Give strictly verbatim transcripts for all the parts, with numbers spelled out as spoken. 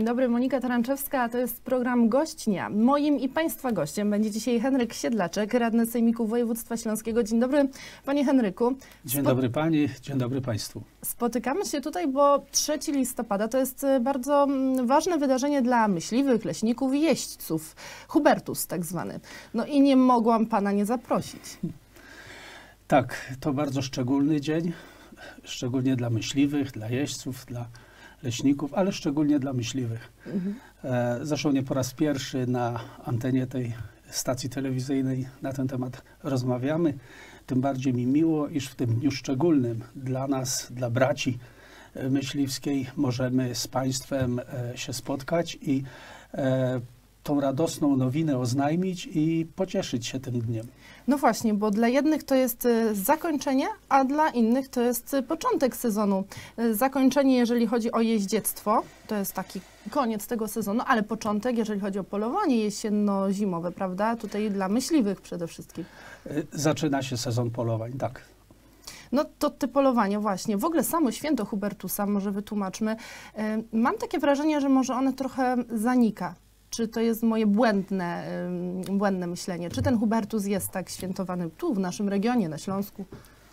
dobry, Monika Taranczewska, a to jest program Gość Dnia. Moim i Państwa gościem będzie dzisiaj Henryk Siedlaczek, radny Sejmiku Województwa Śląskiego. Dzień dobry, Panie Henryku. Dzień dobry Pani, dzień dobry Państwu. Spotykamy się tutaj, bo trzeciego listopada to jest bardzo ważne wydarzenie dla myśliwych, leśników i jeźdźców. Hubertus tak zwany. No i nie mogłam Pana nie zaprosić. Tak, to bardzo szczególny dzień, szczególnie dla myśliwych, dla jeźdźców, dla leśników, ale szczególnie dla myśliwych. Mhm. E, zresztą nie po raz pierwszy na antenie tej stacji telewizyjnej na ten temat rozmawiamy. Tym bardziej mi miło, iż w tym dniu szczególnym dla nas, dla braci myśliwskiej możemy z Państwem e, się spotkać i e, tą radosną nowinę oznajmić i pocieszyć się tym dniem. No właśnie, bo dla jednych to jest zakończenie, a dla innych to jest początek sezonu. Zakończenie, jeżeli chodzi o jeździectwo, to jest taki koniec tego sezonu, ale początek, jeżeli chodzi o polowanie jesienno-zimowe, prawda? Tutaj dla myśliwych przede wszystkim. Zaczyna się sezon polowań, tak. No to te polowania właśnie. W ogóle samo święto Hubertusa, może wytłumaczmy. Mam takie wrażenie, że może one trochę zanika. Czy to jest moje błędne, błędne myślenie? Czy ten Hubertus jest tak świętowany tu, w naszym regionie, na Śląsku?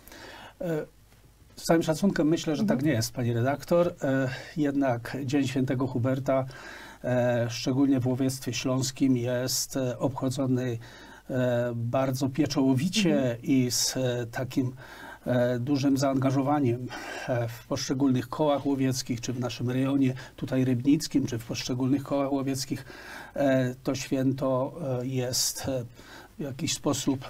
Z całym szacunkiem myślę, że mhm. tak nie jest, Pani redaktor. Jednak Dzień Świętego Huberta, szczególnie w łowiectwie śląskim, jest obchodzony bardzo pieczołowicie mhm. i z takim dużym zaangażowaniem w poszczególnych kołach łowieckich, czy w naszym rejonie tutaj rybnickim, czy w poszczególnych kołach łowieckich. To święto jest w jakiś sposób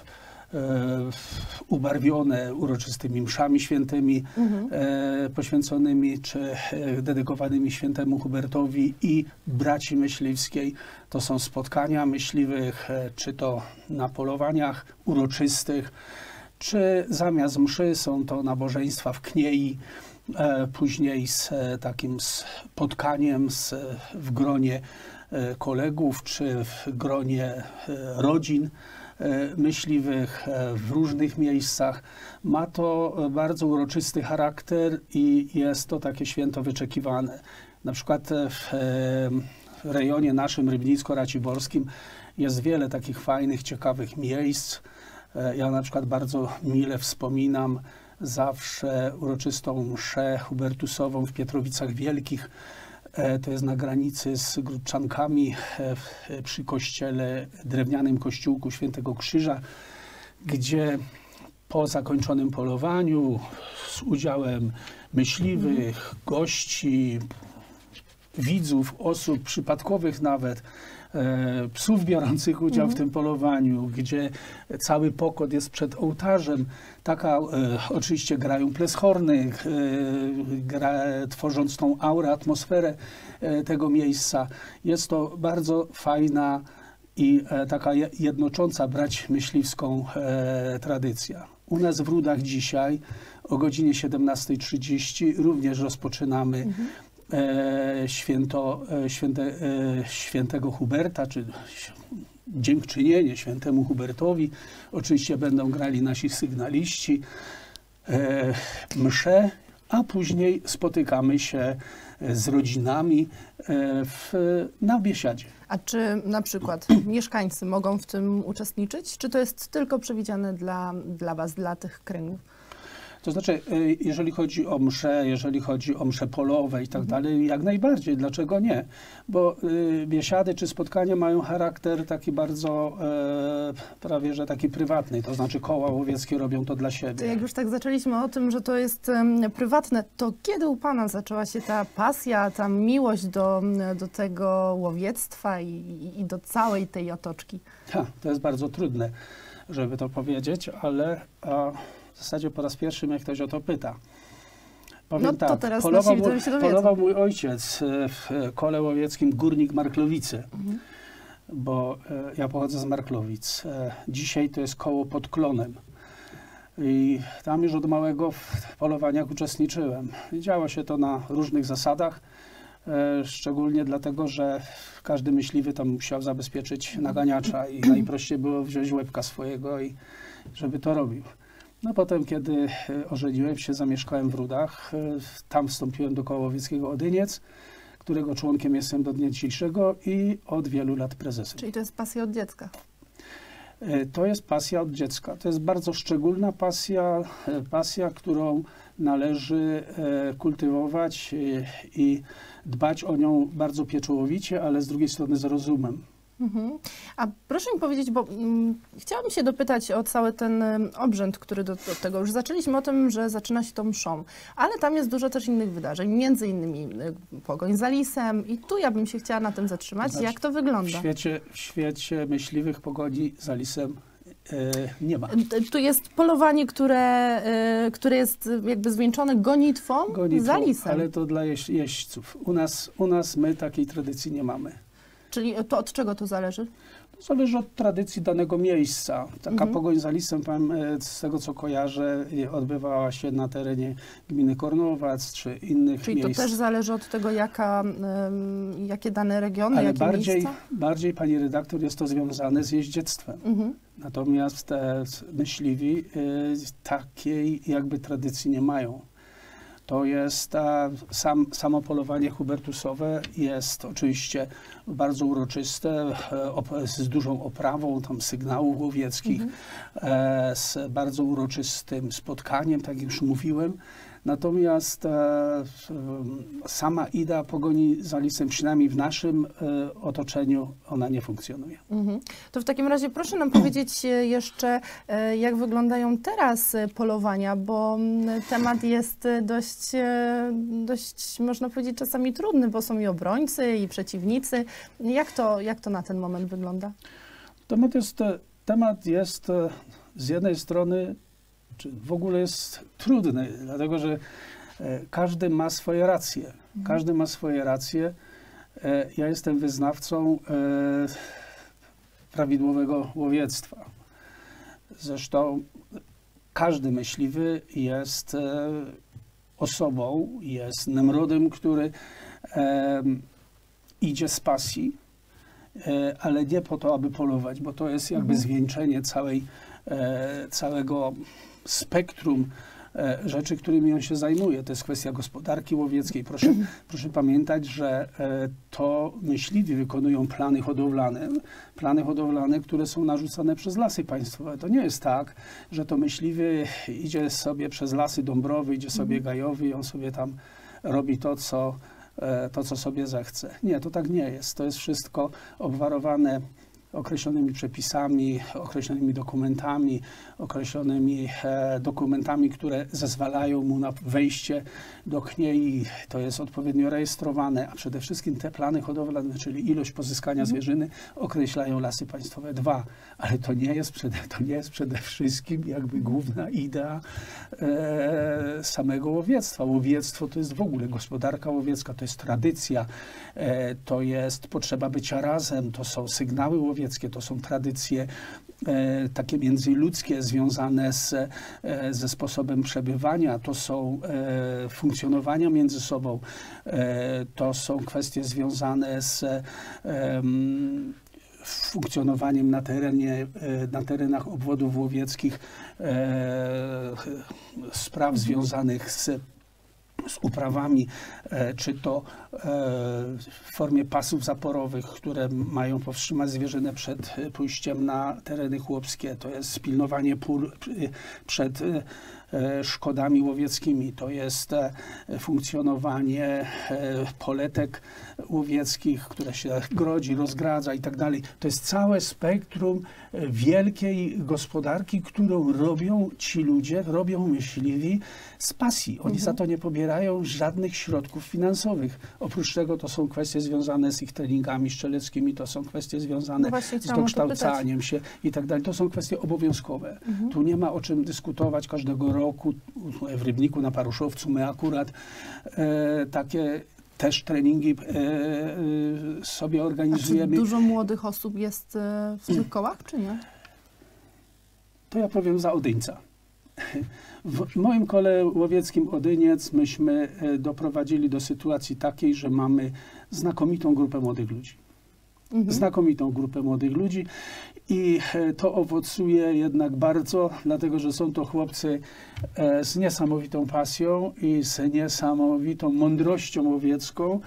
ubarwione uroczystymi mszami świętymi mhm. poświęconymi, czy dedykowanymi świętemu Hubertowi i braci myśliwskiej. To są spotkania myśliwych, czy to na polowaniach uroczystych, czy zamiast mszy są to nabożeństwa w Kniei, e, później z e, takim spotkaniem z, w gronie e, kolegów, czy w gronie e, rodzin e, myśliwych e, w różnych miejscach. Ma to bardzo uroczysty charakter i jest to takie święto wyczekiwane. Na przykład w e, rejonie naszym rybnicko-raciborskim jest wiele takich fajnych, ciekawych miejsc. Ja na przykład bardzo mile wspominam zawsze uroczystą mszę hubertusową w Pietrowicach Wielkich. To jest na granicy z Grudczankami przy kościele, drewnianym kościółku Świętego Krzyża, gdzie po zakończonym polowaniu z udziałem myśliwych, gości, widzów, osób przypadkowych nawet, e, psów biorących udział mm. w tym polowaniu, gdzie cały pokład jest przed ołtarzem. Taka, e, oczywiście grają pleschorny, e, gra, tworząc tą aurę, atmosferę e, tego miejsca. Jest to bardzo fajna i e, taka jednocząca brać myśliwską e, tradycja. U nas w Rudach dzisiaj o godzinie siedemnastej trzydzieści również rozpoczynamy mm. E, święto, e, święte, e, świętego Huberta, czy dziękczynienie świętemu Hubertowi. Oczywiście będą grali nasi sygnaliści, e, msze, a później spotykamy się z rodzinami e, w, na biesiadzie. A czy na przykład mieszkańcy mogą w tym uczestniczyć? Czy to jest tylko przewidziane dla, dla Was, dla tych kręgów? To znaczy, jeżeli chodzi o msze, jeżeli chodzi o msze polowe i tak dalej, jak najbardziej, dlaczego nie? Bo y, biesiady czy spotkania mają charakter taki bardzo, e, prawie że taki prywatny, to znaczy koła łowieckie robią to dla siebie. To jak już tak zaczęliśmy o tym, że to jest um, prywatne, to kiedy u Pana zaczęła się ta pasja, ta miłość do, do tego łowiectwa i, i, i do całej tej otoczki? Ha, to jest bardzo trudne, żeby to powiedzieć, ale... A, w zasadzie po raz pierwszy mnie ktoś o to pyta. Powiem no to tak, teraz polował, mój, się polował mój ojciec w kole łowieckim Górnik Marklowice, mhm. bo e, ja pochodzę z Marklowic. E, dzisiaj to jest koło pod Klonem. I tam już od małego w polowaniach uczestniczyłem. I działo się to na różnych zasadach, e, szczególnie dlatego, że każdy myśliwy tam musiał zabezpieczyć naganiacza i najprościej było wziąć łebka swojego i żeby to robił. No potem, kiedy ożeniłem się, zamieszkałem w Rudach, tam wstąpiłem do koła łowieckiego Odyniec, którego członkiem jestem do dnia dzisiejszego i od wielu lat prezesem. Czyli to jest pasja od dziecka. To jest pasja od dziecka. To jest bardzo szczególna pasja, pasja, którą należy kultywować i dbać o nią bardzo pieczołowicie, ale z drugiej strony z rozumem. Mhm. A proszę mi powiedzieć, bo mm, chciałabym się dopytać o cały ten y, obrzęd, który do, do tego, już zaczęliśmy o tym, że zaczyna się tą mszą, ale tam jest dużo też innych wydarzeń, między innymi y, pogoń za lisem i tu ja bym się chciała na tym zatrzymać. Znaczy, jak to wygląda? W świecie, w świecie myśliwych pogoni za lisem e, nie ma. Y, Tu jest polowanie, które, y, które jest jakby zwieńczone gonitwą, Gonitwą, za lisem. ale to dla jeź, jeźdźców. U nas, u nas my takiej tradycji nie mamy. Czyli to od czego to zależy? To zależy od tradycji danego miejsca. Taka Mhm. pogoń za lisem, powiem, e, z tego co kojarzę, e, odbywała się na terenie gminy Kornowac czy innych Czyli miejsc. to też zależy od tego, jaka, ym, jakie dane regiony, Ale jakie bardziej, miejsca? bardziej, pani redaktor, jest to związane z jeździectwem. Mhm. Natomiast e, myśliwi e, takiej jakby tradycji nie mają. To jest a, sam, samo polowanie hubertusowe jest oczywiście bardzo uroczyste, e, op, z dużą oprawą tam sygnałów łowieckich, Mhm. e, z bardzo uroczystym spotkaniem, tak jak już mówiłem. Natomiast e, sama idea pogoni za lisem, przynajmniej w naszym e, otoczeniu, ona nie funkcjonuje. Mhm. To w takim razie proszę nam powiedzieć e, jeszcze, e, jak wyglądają teraz e, polowania, bo mm, temat jest e, dość, e, dość, można powiedzieć, czasami trudny, bo są i obrońcy, i przeciwnicy. Jak to, jak to na ten moment wygląda? Temat jest, e, temat jest e, z jednej strony, czy w ogóle jest trudny, dlatego że e, każdy ma swoje racje. Mhm. Każdy ma swoje racje. E, ja jestem wyznawcą e, prawidłowego łowiectwa. Zresztą każdy myśliwy jest e, osobą, jest Nemrodem, który e, idzie z pasji, e, ale nie po to, aby polować, bo to jest jakby Mhm. zwieńczenie całej, e, całego spektrum e, rzeczy, którymi on się zajmuje. To jest kwestia gospodarki łowieckiej. Proszę, proszę pamiętać, że e, to myśliwi wykonują plany hodowlane, plany hodowlane, które są narzucane przez Lasy Państwowe. To nie jest tak, że to myśliwy idzie sobie przez Lasy Dąbrowy, idzie sobie Gajowy i on sobie tam robi to, co, e, to, co sobie zechce. Nie, to tak nie jest. To jest wszystko obwarowane określonymi przepisami, określonymi dokumentami, określonymi e, dokumentami, które zezwalają mu na wejście do kniei. To jest odpowiednio rejestrowane, a przede wszystkim te plany hodowlane, czyli ilość pozyskania zwierzyny, określają Lasy Państwowe. Dwa, ale to nie jest przede, to nie jest przede wszystkim jakby główna idea e, samego łowiectwa. Łowiectwo to jest w ogóle gospodarka łowiecka, to jest tradycja, e, to jest potrzeba bycia razem, to są sygnały łowieckie, to są tradycje e, takie międzyludzkie związane z, e, ze sposobem przebywania, to są e, funkcjonowania między sobą, e, to są kwestie związane z e, funkcjonowaniem na terenie, e, na terenach obwodów łowieckich, e, spraw związanych z z uprawami, e, czy to e, w formie pasów zaporowych, które mają powstrzymać zwierzynę przed e, pójściem na tereny chłopskie. To jest pilnowanie pól e, przed e, szkodami łowieckimi. To jest e, funkcjonowanie e, poletek łowieckich, które się grodzi, rozgradza i tak dalej. To jest całe spektrum e, wielkiej gospodarki, którą robią ci ludzie, robią myśliwi z pasji. Oni Mhm. za to nie pobierają żadnych środków finansowych. Oprócz tego to są kwestie związane z ich treningami szczeleckimi, to są kwestie związane No właśnie z chciałam o to dokształcaniem się i tak dalej. To są kwestie obowiązkowe. Mhm. Tu nie ma o czym dyskutować każdego roku. W Rybniku, na Paruszowcu my akurat e, takie też treningi e, e, sobie A czy organizujemy. dużo młodych osób jest e, w tych kołach, czy nie? To ja powiem za Odyńca. W moim kole łowieckim Odyniec myśmy e, doprowadzili do sytuacji takiej, że mamy znakomitą grupę młodych ludzi. Mhm. Znakomitą grupę młodych ludzi i e, to owocuje jednak bardzo, dlatego że są to chłopcy e, z niesamowitą pasją i z niesamowitą mądrością łowiecką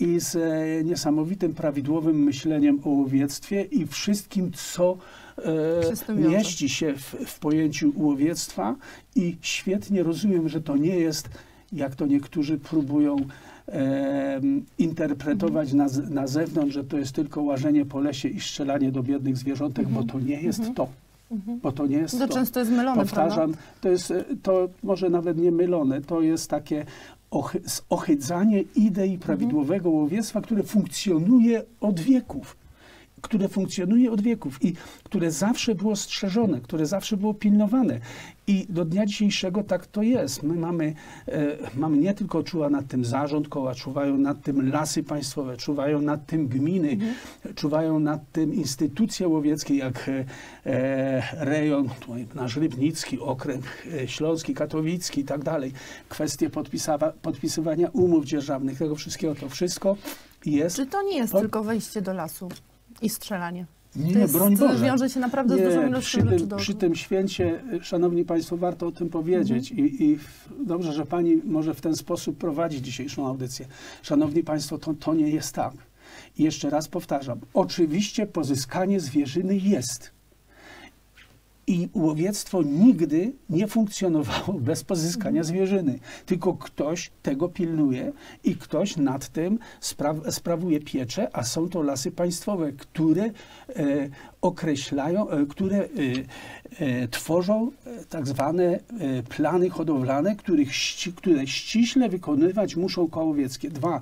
i z e, niesamowitym, prawidłowym myśleniem o łowiectwie i wszystkim, co e, mieści się w, w pojęciu łowiectwa i świetnie rozumiem, że to nie jest, jak to niektórzy próbują e, interpretować na, na zewnątrz, że to jest tylko łażenie po lesie i strzelanie do biednych zwierzątek, mhm. bo to nie jest mhm. to. Bo to nie jest to. To często jest mylone, Powtarzam, prawda? to jest to może nawet nie mylone, to jest takie ochy ochydzanie idei prawidłowego mhm. łowiectwa, które funkcjonuje od wieków. które funkcjonuje od wieków i które zawsze było strzeżone, które zawsze było pilnowane. I do dnia dzisiejszego tak to jest. My mamy, e, mamy nie tylko czuwa nad tym zarząd koła, czuwają nad tym lasy państwowe, czuwają nad tym gminy, mhm. czuwają nad tym instytucje łowieckie, jak e, rejon, tutaj nasz Rybnicki, okręg e, śląski, katowicki i tak dalej. Kwestie podpisywania umów dzierżawnych, tego wszystkiego, to wszystko jest... Czy to nie jest to... tylko wejście do lasu i strzelanie? Nie, to jest, broń Boże. wiąże się naprawdę nie, z dużą ilością przy rzeczy tym, do... przy tym święcie, szanowni państwo, warto o tym powiedzieć. Mhm. I, I dobrze, że pani może w ten sposób prowadzi dzisiejszą audycję. Szanowni państwo, to, to nie jest tak. I jeszcze raz powtarzam. Oczywiście pozyskanie zwierzyny jest. I łowiectwo nigdy nie funkcjonowało bez pozyskania zwierzyny. Tylko ktoś tego pilnuje i ktoś nad tym spra sprawuje pieczę, a są to lasy państwowe, które e, określają, e, które e, e, tworzą e, tak zwane e, plany hodowlane, których ści które ściśle wykonywać muszą koła łowieckie. Dwa.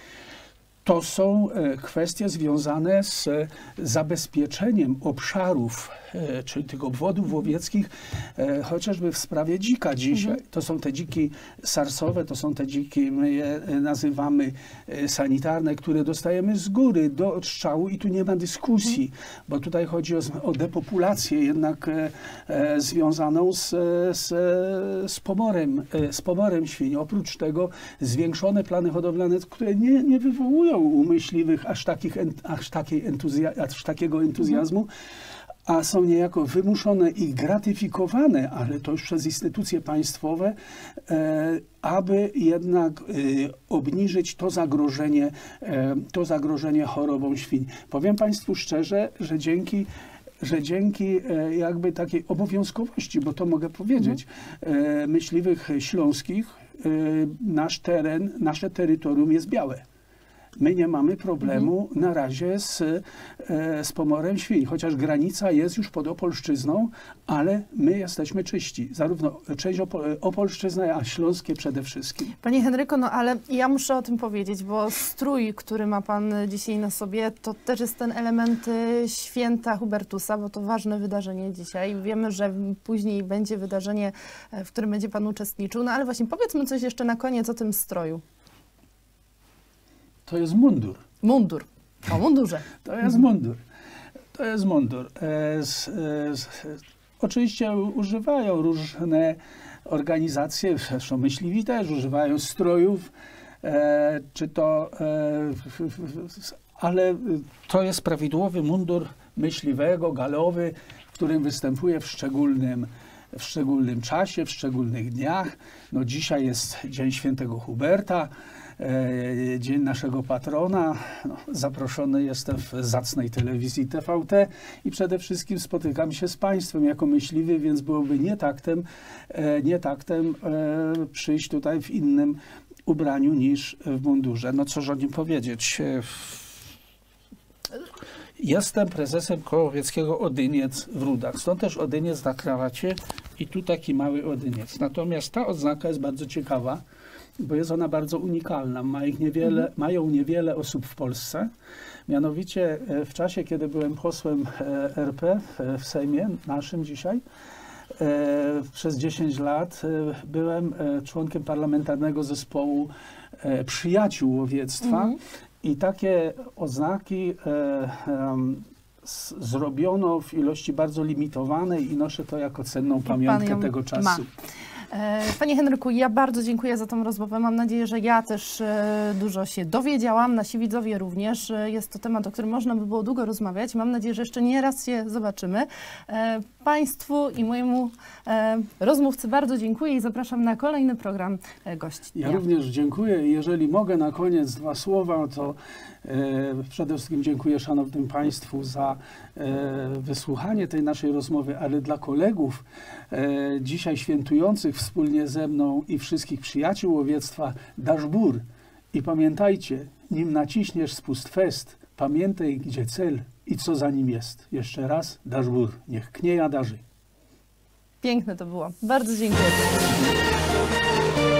To są e, kwestie związane z e, zabezpieczeniem obszarów, e, czyli tych obwodów łowieckich, e, chociażby w sprawie dzika dzisiaj. Mhm. To są te dziki sarsowe, to są te dziki, my je nazywamy e, sanitarne, które dostajemy z góry do odstrzału i tu nie ma dyskusji, mhm. bo tutaj chodzi o, o depopulację jednak e, e, związaną z, z, z, pomorem, e, z pomorem świń. Oprócz tego zwiększone plany hodowlane, które nie, nie wywołują u myśliwych aż, takich, aż, takiej entuzja, aż takiego entuzjazmu, a są niejako wymuszone i gratyfikowane, ale to już przez instytucje państwowe, e, aby jednak e, obniżyć to zagrożenie, e, to zagrożenie chorobą świń. Powiem państwu szczerze, że dzięki że dzięki e, jakby takiej obowiązkowości, bo to mogę powiedzieć, e, myśliwych śląskich, e, nasz teren, nasze terytorium jest białe. My nie mamy problemu mhm. na razie z, e, z pomorem świń, chociaż granica jest już pod Opolszczyzną, ale my jesteśmy czyści. Zarówno część Opol Opolszczyzny, a śląskie przede wszystkim. Panie Henryko, no ale ja muszę o tym powiedzieć, bo strój, który ma pan dzisiaj na sobie, to też jest ten element święta Hubertusa, bo to ważne wydarzenie dzisiaj. Wiemy, że później będzie wydarzenie, w którym będzie pan uczestniczył, no ale właśnie powiedzmy coś jeszcze na koniec o tym stroju. To jest mundur. Mundur. O mundurze. To jest mundur. To jest mundur. E, z, e, z, oczywiście używają różne organizacje, zresztą myśliwi też używają strojów, e, czy to, e, ale to jest prawidłowy mundur myśliwego, galowy, w którym występuje w szczególnym w szczególnym czasie, w szczególnych dniach. No dzisiaj jest Dzień Świętego Huberta, e, dzień naszego patrona. No, zaproszony jestem w zacnej telewizji T V T i przede wszystkim spotykam się z państwem jako myśliwy, więc byłoby nietaktem, e, nietaktem e, przyjść tutaj w innym ubraniu niż w mundurze. No cóż o nim powiedzieć. Jestem prezesem Koła Łowieckiego Odyniec w Rudach. Stąd też Odyniec na krawacie i tu taki mały Odyniec. Natomiast ta odznaka jest bardzo ciekawa, bo jest ona bardzo unikalna. Ma ich niewiele, mhm. Mają niewiele osób w Polsce. Mianowicie w czasie, kiedy byłem posłem R P w Sejmie naszym dzisiaj, przez dziesięć lat byłem członkiem parlamentarnego zespołu przyjaciół łowiectwa. Mhm. I takie oznaki e, e, z, zrobiono w ilości bardzo limitowanej i noszę to jako cenną pamiątkę tego czasu. Ma. Panie Henryku, ja bardzo dziękuję za tą rozmowę. Mam nadzieję, że ja też dużo się dowiedziałam, nasi widzowie również. Jest to temat, o którym można by było długo rozmawiać. Mam nadzieję, że jeszcze nie raz się zobaczymy. Państwu i mojemu rozmówcy bardzo dziękuję i zapraszam na kolejny program Gość Dnia. Ja również dziękuję. Jeżeli mogę na koniec dwa słowa, to e, przede wszystkim dziękuję szanownym Państwu za e, wysłuchanie tej naszej rozmowy, ale dla kolegów e, dzisiaj świętujących wspólnie ze mną i wszystkich przyjaciół łowiectwa Daszbur. I pamiętajcie, nim naciśniesz spust fest, pamiętaj, gdzie cel i co za nim jest. Jeszcze raz Daszbur. Niech knieja darzy. Piękne to było. Bardzo dziękuję.